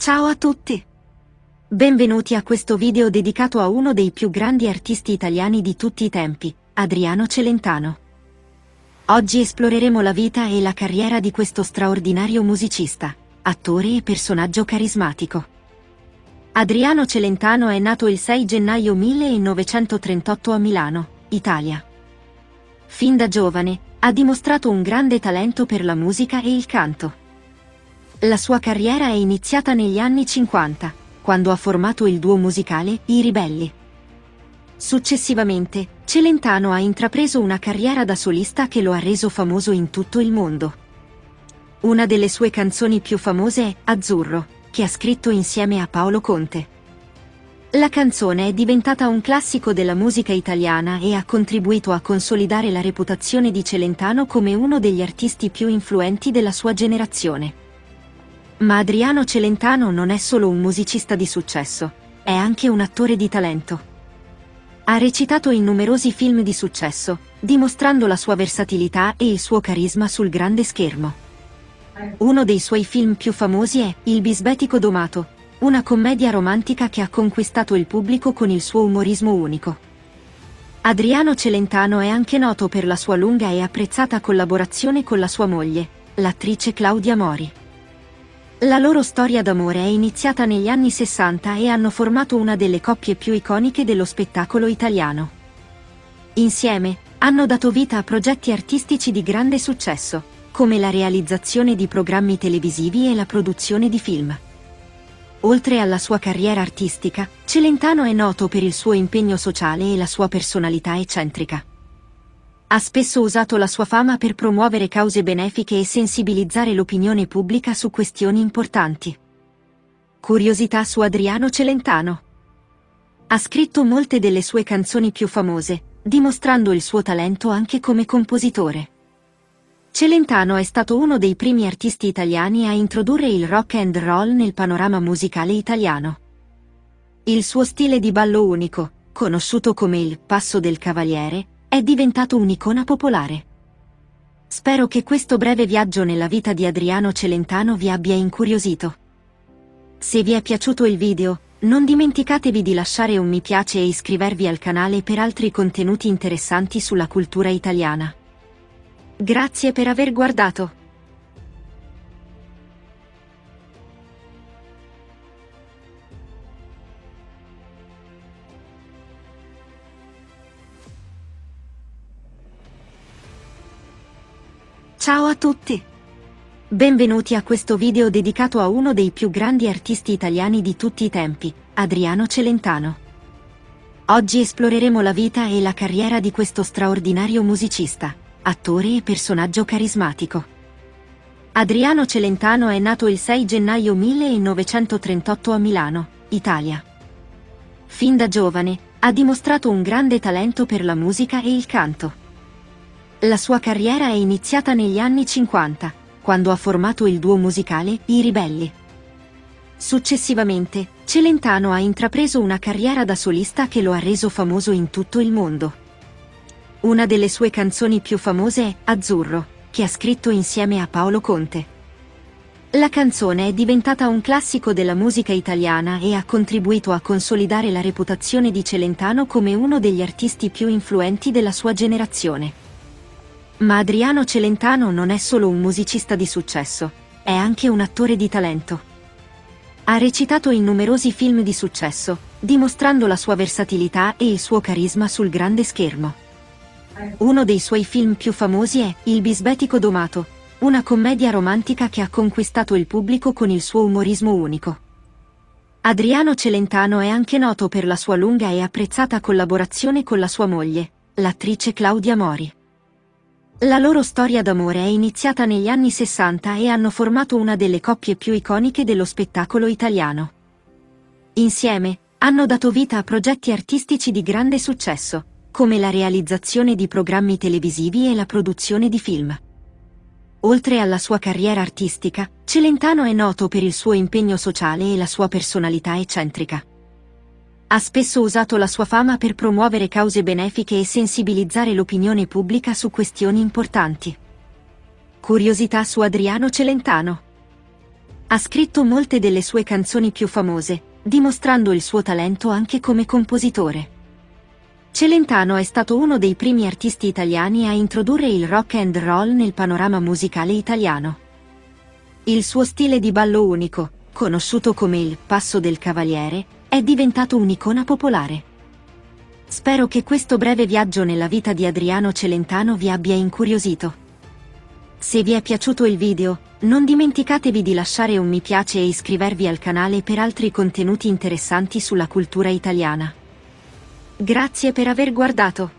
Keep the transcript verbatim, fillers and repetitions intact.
Ciao a tutti! Benvenuti a questo video dedicato a uno dei più grandi artisti italiani di tutti i tempi, Adriano Celentano. Oggi esploreremo la vita e la carriera di questo straordinario musicista, attore e personaggio carismatico. Adriano Celentano è nato il sei gennaio millenovecentotrentotto a Milano, Italia. Fin da giovane, ha dimostrato un grande talento per la musica e il canto. La sua carriera è iniziata negli anni cinquanta, quando ha formato il duo musicale I Ribelli. Successivamente, Celentano ha intrapreso una carriera da solista che lo ha reso famoso in tutto il mondo. Una delle sue canzoni più famose è Azzurro, che ha scritto insieme a Paolo Conte. La canzone è diventata un classico della musica italiana e ha contribuito a consolidare la reputazione di Celentano come uno degli artisti più influenti della sua generazione. Ma Adriano Celentano non è solo un musicista di successo, è anche un attore di talento. Ha recitato in numerosi film di successo, dimostrando la sua versatilità e il suo carisma sul grande schermo. Uno dei suoi film più famosi è Il bisbetico domato, una commedia romantica che ha conquistato il pubblico con il suo umorismo unico. Adriano Celentano è anche noto per la sua lunga e apprezzata collaborazione con la sua moglie, l'attrice Claudia Mori. La loro storia d'amore è iniziata negli anni sessanta e hanno formato una delle coppie più iconiche dello spettacolo italiano. Insieme, hanno dato vita a progetti artistici di grande successo, come la realizzazione di programmi televisivi e la produzione di film. Oltre alla sua carriera artistica, Celentano è noto per il suo impegno sociale e la sua personalità eccentrica. Ha spesso usato la sua fama per promuovere cause benefiche e sensibilizzare l'opinione pubblica su questioni importanti. Curiosità su Adriano Celentano. Ha scritto molte delle sue canzoni più famose, dimostrando il suo talento anche come compositore. Celentano è stato uno dei primi artisti italiani a introdurre il rock and roll nel panorama musicale italiano. Il suo stile di ballo unico, conosciuto come il Passo del Cavaliere, è diventato un'icona popolare. Spero che questo breve viaggio nella vita di Adriano Celentano vi abbia incuriosito. Se vi è piaciuto il video, non dimenticatevi di lasciare un mi piace e iscrivervi al canale per altri contenuti interessanti sulla cultura italiana. Grazie per aver guardato. Ciao a tutti! Benvenuti a questo video dedicato a uno dei più grandi artisti italiani di tutti i tempi, Adriano Celentano. Oggi esploreremo la vita e la carriera di questo straordinario musicista, attore e personaggio carismatico. Adriano Celentano è nato il sei gennaio millenovecentotrentotto a Milano, Italia. Fin da giovane, ha dimostrato un grande talento per la musica e il canto. La sua carriera è iniziata negli anni cinquanta, quando ha formato il duo musicale I Ribelli. Successivamente, Celentano ha intrapreso una carriera da solista che lo ha reso famoso in tutto il mondo. Una delle sue canzoni più famose è Azzurro, che ha scritto insieme a Paolo Conte. La canzone è diventata un classico della musica italiana e ha contribuito a consolidare la reputazione di Celentano come uno degli artisti più influenti della sua generazione. Ma Adriano Celentano non è solo un musicista di successo, è anche un attore di talento. Ha recitato in numerosi film di successo, dimostrando la sua versatilità e il suo carisma sul grande schermo. Uno dei suoi film più famosi è Il bisbetico domato, una commedia romantica che ha conquistato il pubblico con il suo umorismo unico. Adriano Celentano è anche noto per la sua lunga e apprezzata collaborazione con la sua moglie, l'attrice Claudia Mori. La loro storia d'amore è iniziata negli anni sessanta e hanno formato una delle coppie più iconiche dello spettacolo italiano. Insieme, hanno dato vita a progetti artistici di grande successo, come la realizzazione di programmi televisivi e la produzione di film. Oltre alla sua carriera artistica, Celentano è noto per il suo impegno sociale e la sua personalità eccentrica. Ha spesso usato la sua fama per promuovere cause benefiche e sensibilizzare l'opinione pubblica su questioni importanti. Curiosità su Adriano Celentano. Ha scritto molte delle sue canzoni più famose, dimostrando il suo talento anche come compositore. Celentano è stato uno dei primi artisti italiani a introdurre il rock and roll nel panorama musicale italiano. Il suo stile di ballo unico, conosciuto come il Passo del Cavaliere, è diventato un'icona popolare. Spero che questo breve viaggio nella vita di Adriano Celentano vi abbia incuriosito. Se vi è piaciuto il video, non dimenticatevi di lasciare un mi piace e iscrivervi al canale per altri contenuti interessanti sulla cultura italiana. Grazie per aver guardato.